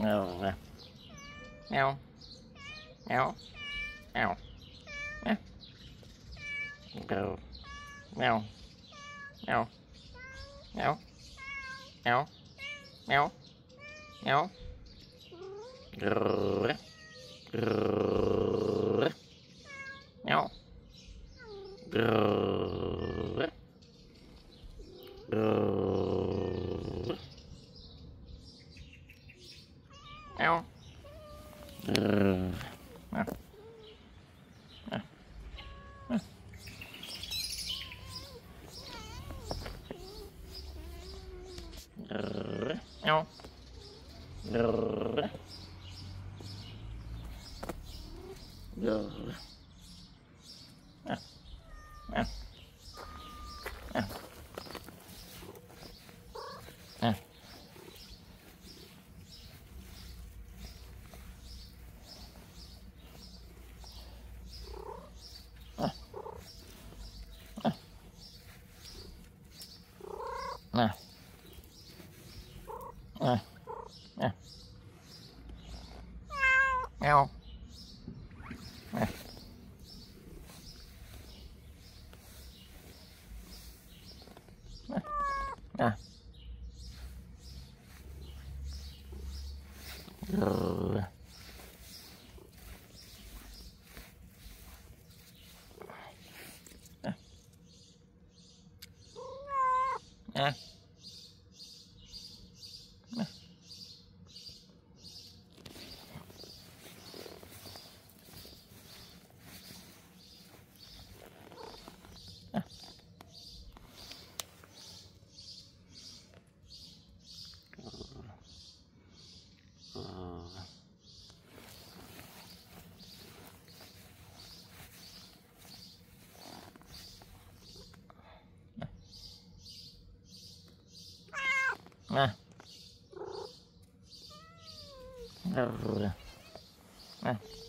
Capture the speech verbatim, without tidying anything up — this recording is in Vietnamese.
Mèo. Mèo. Mèo. Mèo. Mèo. Mèo. Mèo. Mèo. Mèo. Mèo. Grrr. Grrr. Mèo. Grrr. Grrr. Mèo. Grrr. Mèo. Grrr. Mèo. Grrr. Grrr. À. À. À. À. À. À. À. Mèo. À. À. Grrr. À. À. À. Grrr. À.